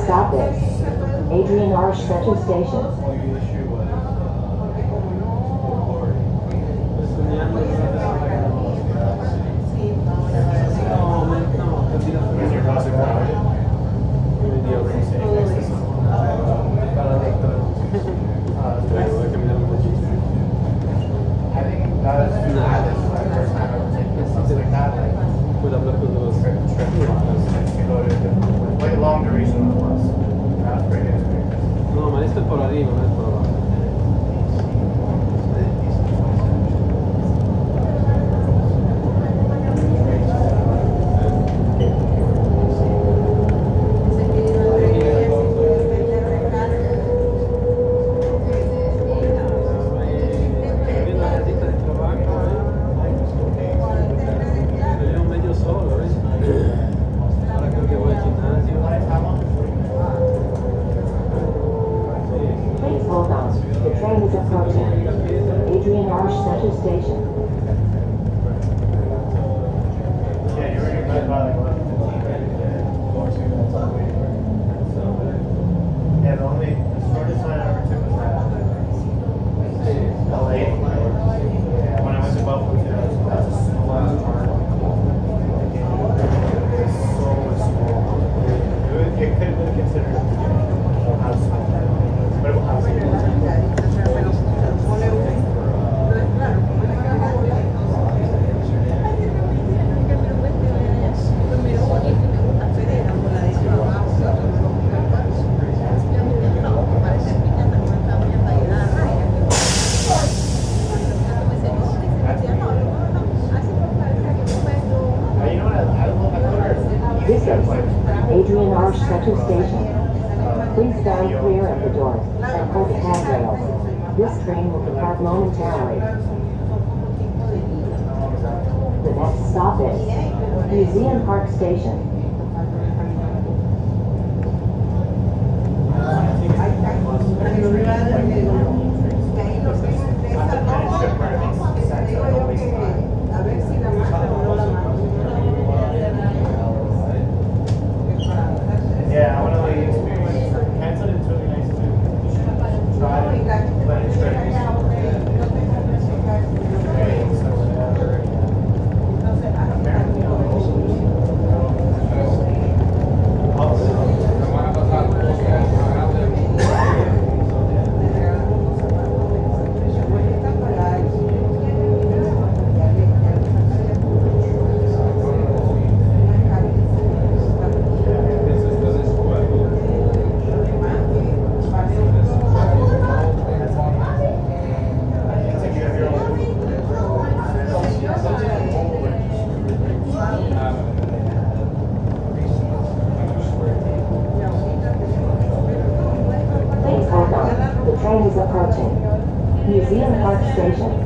stop is Adrian Arsh Central Station. Long duration on the bus. That's pretty good experience. No, ma esto es por arriba, no es por abajo. Museum Park Station. Yeah, I want to like experience Canton. It's really nice to try it, but it's very Museum Park Station.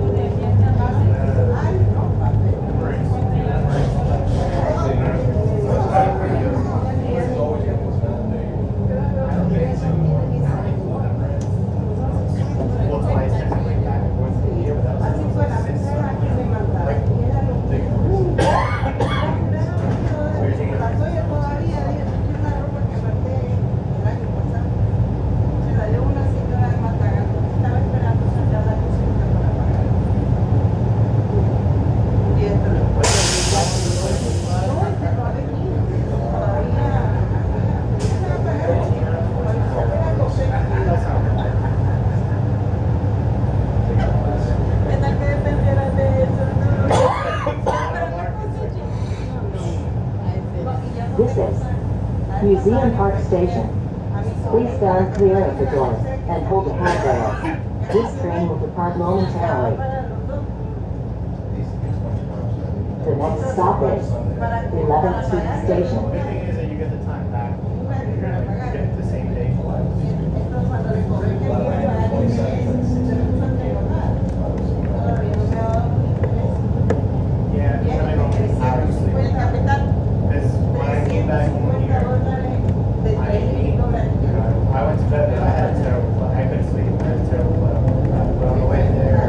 This is Museum Park Station. Please stand clear of the doors and hold the handrails. This train will depart momentarily. The next stop is 11th Street Station. The thing is that you get the time back. You get the same day flight. Yeah, I don't obviously. Because when I came back home here, I went to bed, but I had a terrible flight. I couldn't sleep. I had a terrible flight. But on the way there,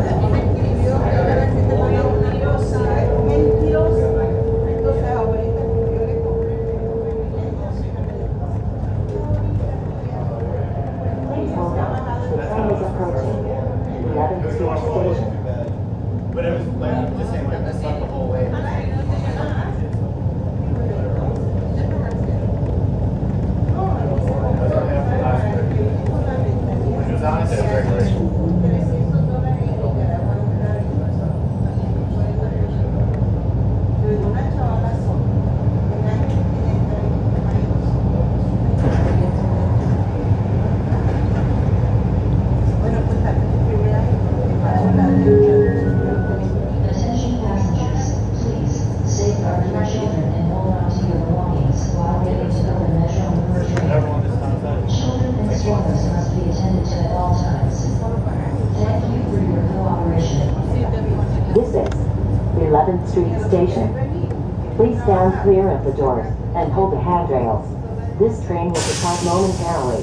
7th Street Station. Please stand clear of the doors and hold the handrails. This train will depart momentarily.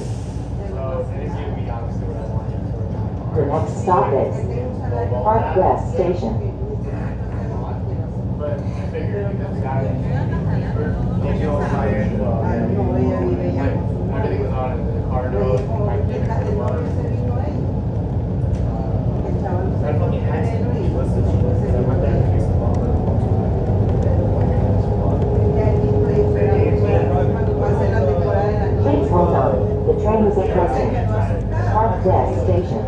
The next stop is Park West Station. But I figured because everything was on in the car road, I didn't know what it was. I fucking had to be listed. I went there and fixed the ball. Please hold on. The train is approaching Park West Station.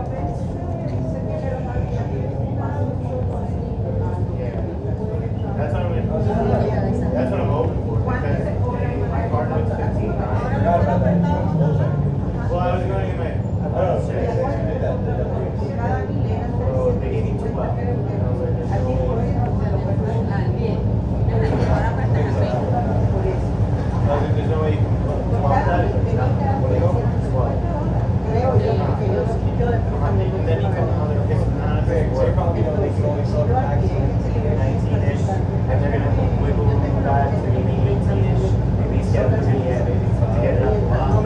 That's what I'm hoping for. Because my car note's 15. Well, I was going to get my. So they gave me 12. And I was like, there's no way. There's no way you can swap that. What do you go? Swap. And then you come on there, it's not very good. They can only sell it back 19-ish. And they're going to wiggle that to maybe 18-ish. Maybe get it to get it up.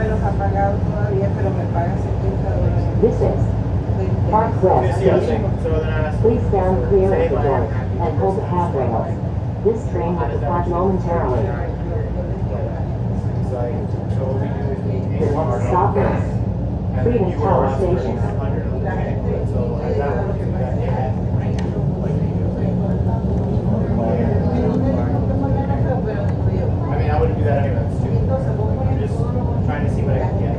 This is Park West Station. Please stand clear of the doors and hold the handrails. This train will depart momentarily. The next stop is Freedom Tower Station. I mean, I wouldn't do that anyway. That's stupid. I'm just trying to see what I can get.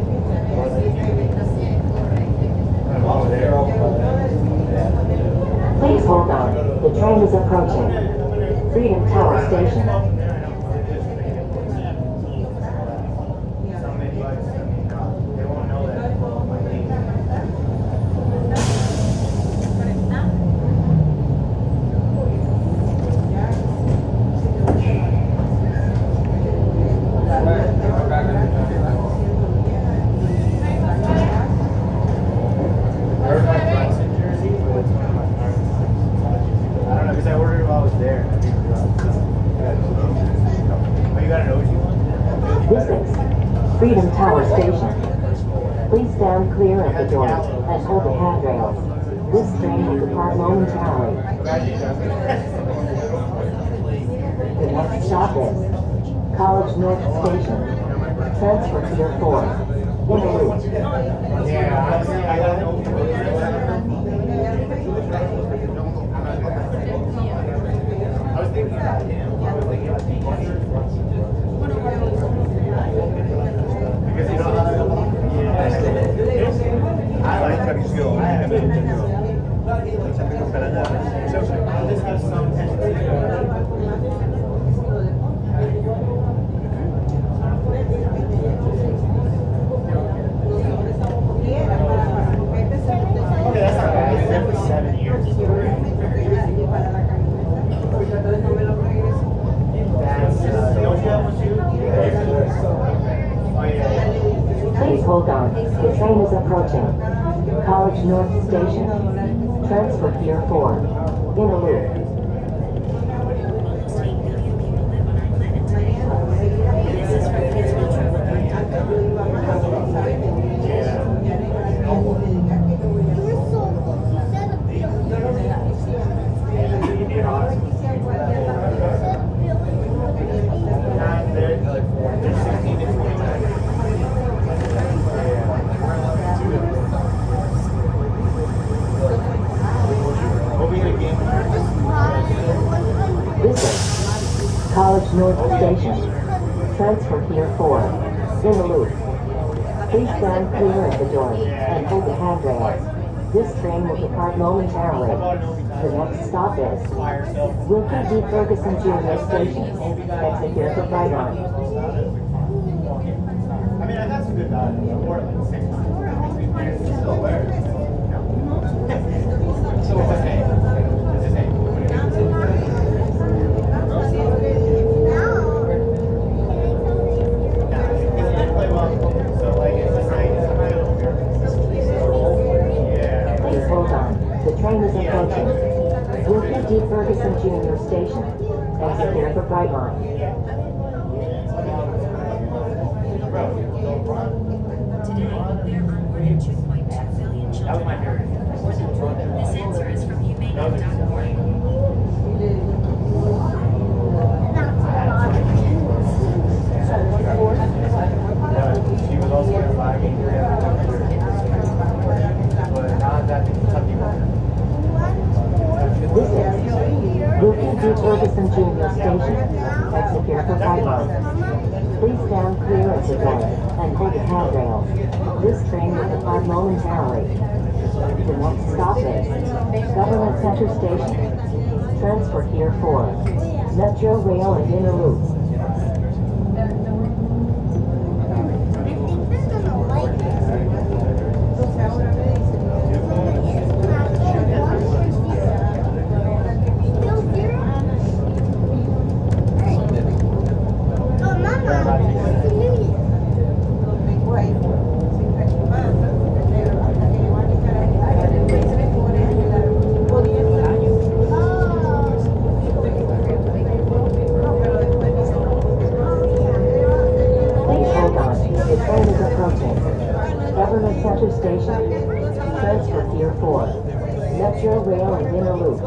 Please hold on. The train is approaching Freedom Tower Station. They won't know that. This is Freedom Tower Station. Please stand clear of the doors and hold the handrails. This train will depart momentarily. The next stop is College North Station. Transfer to your 4. In the loop. I was thinking about him. I was thinking about because you know how I like how you feel. I just have some okay, that's not bad. It's been for 7 years. Please hold on. The train is approaching College North Station. Transfer Pier 4. In a loop. College North Station. Transfer Pier 4. In the loop. Please stand clear of the doors and hold the handrails. This train will depart momentarily. The next stop is Wilkie D. Ferguson Junior Station. Exit here for right on. I mean, I got some good value. I wore it like 6 times. Still wear it. So it's okay. It's okay. Please hold on. The train is approaching Wilkie D. Ferguson Ferguson Junior Station. Exit here for Brightline. Today, there are more than 2.2 billion children born. This answer is from Humane.org. She was also in flagging. But not that Kentucky one. This is Ferguson Junior Station. Exit here for Brightline. Please stand clear of the door and hold the handrails. This train will depart momentarily. The next stop is Government Center Station. Transfer here for Metro Rail and Inner Loop. Government Center Station. Transfer here for Metro Rail and Inner Loop.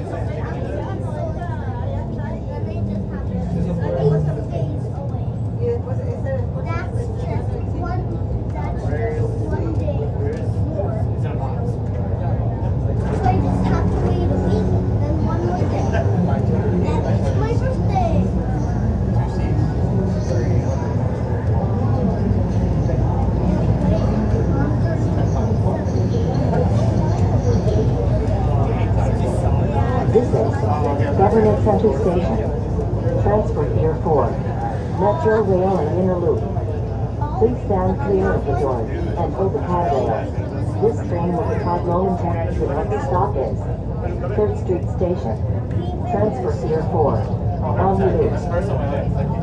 Government Center Station. Transfer here for Metro Rail and Inner Loop. Please stand clear of the doors and hold the handrails. This train will depart momentarily. The next stop is 3rd Street Station. Transfer here for Omni Loop.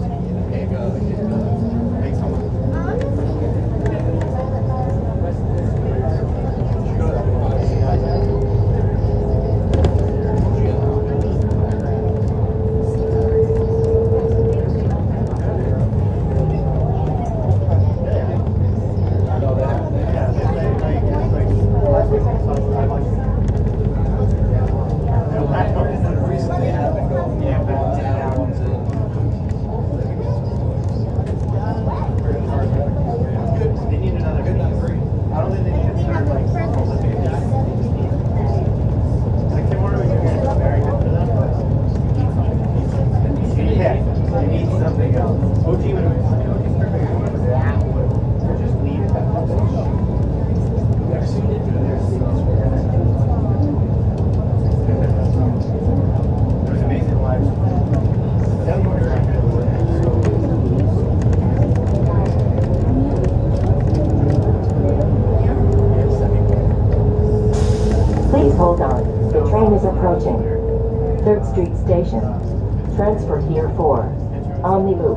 Hold on. The train is approaching. 3rd Street Station. Transfer here for Omni Loop.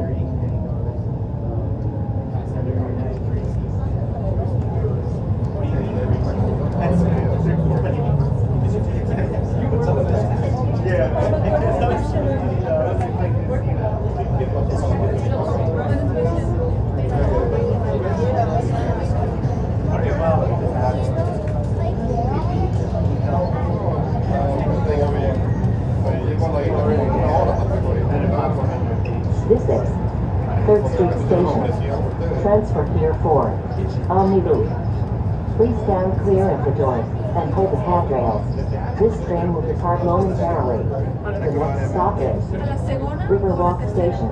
This is 3rd Street Station. Transfer here for Omni Loop. Please stand clear of the doors and hold the handrails. This train will depart momentarily. The next stop is Riverwalk Station.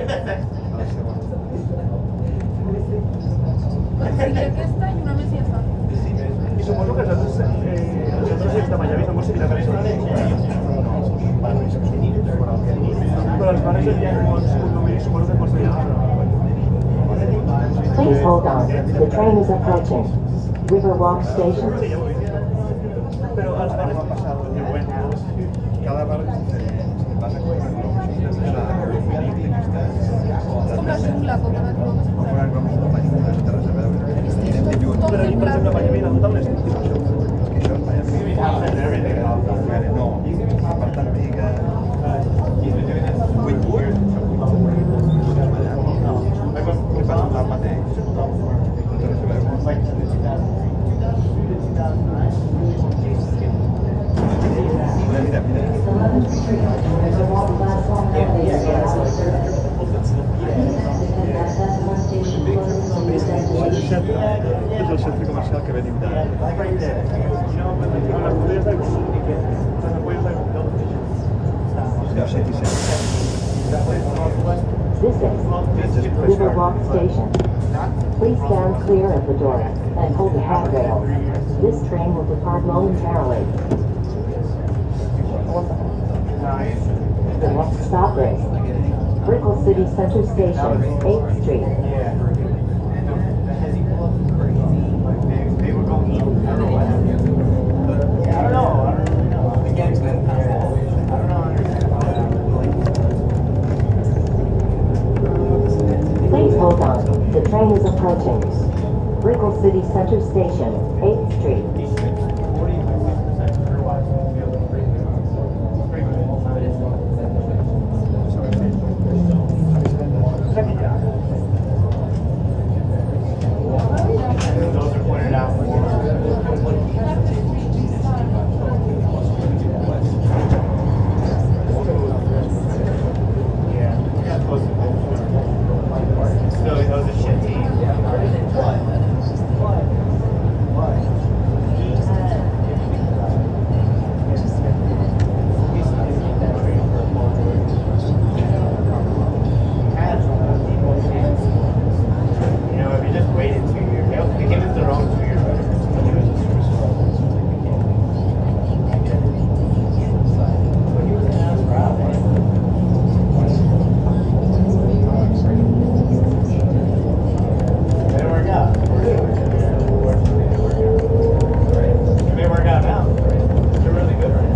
Supongo que nosotros esta Miami somos similares a Please hold on. The train is approaching. Riverwalk Station. el centre comercial que venim d'ara. Right there. You know, but No, les fulles del sud. Les fulles del sud. This is Riverwalk Station. Please stand clear of the door and hold the handrail. This train will depart momentarily. The next stop is Brickell City Center Station, 8th Street. yeah. They were going eat. I don't know what happened. I don't know. I don't really know. The game's been kind of fall. I don't know. Please hold on. The train is approaching. Brickell City Center Station, 8th Street. Those are pointed out. Yeah, we got close to that. Still, those are shit teams. You know, if you just waited 2 years, they give us their own 2 years. They work out. They work out now. They're really good right now.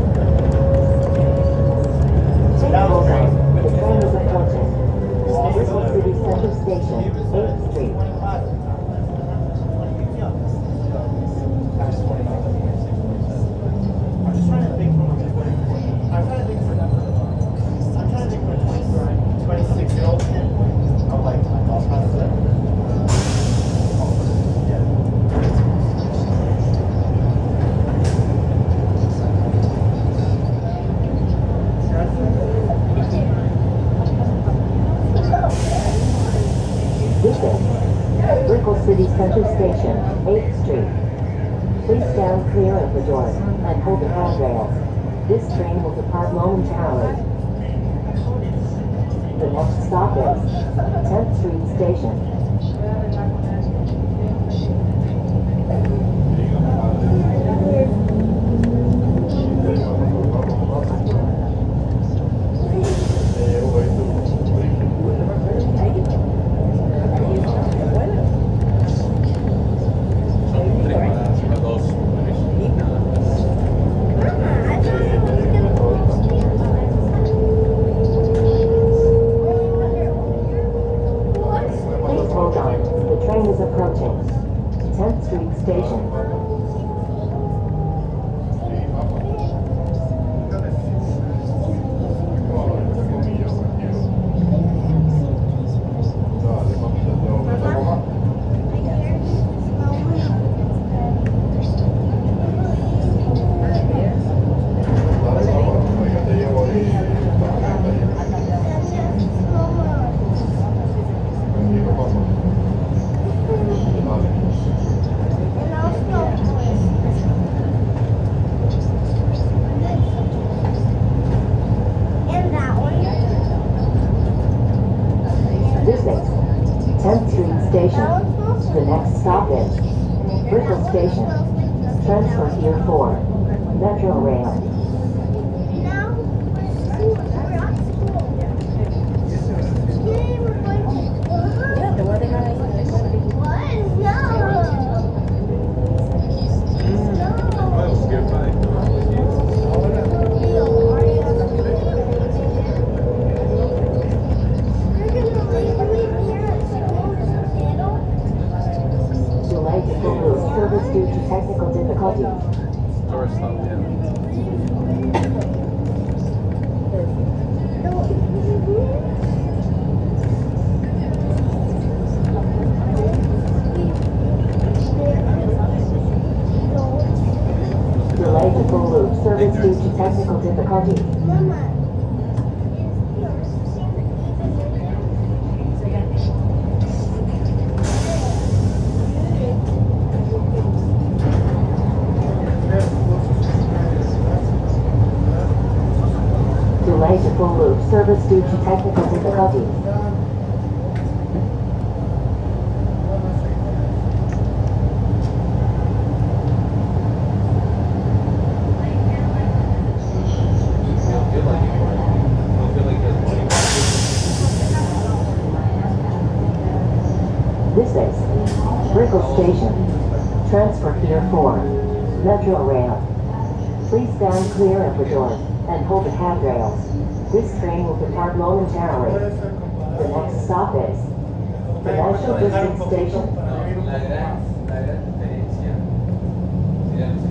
Please That was hold great. on. The train is approaching. Brickell City Center Station, 8th Street. I'm just trying to think from I'm trying to think for 26-year-old kid. I'm like, my boss has that. This is Brickell City Center Station, 8th Street. Please stand clear of the door and hold the handrail. This train will depart momentarily. The next stop is 10th Street Station. Please hold on. The train is approaching. 10th Street Station. This is 10th Street Station. The next stop is Brickell Station. Transfer here for Metromover. Delay to full service due to technical difficulties. Tourist stop, yeah. Delay to full loop service due to technical difficulties. service due to technical difficulties. This is Brickell Station. Transfer here for Metro Rail. Please stand clear of the doors and hold the handrails. This train will depart momentarily. The next stop is the National District Station. La gran diferencia sería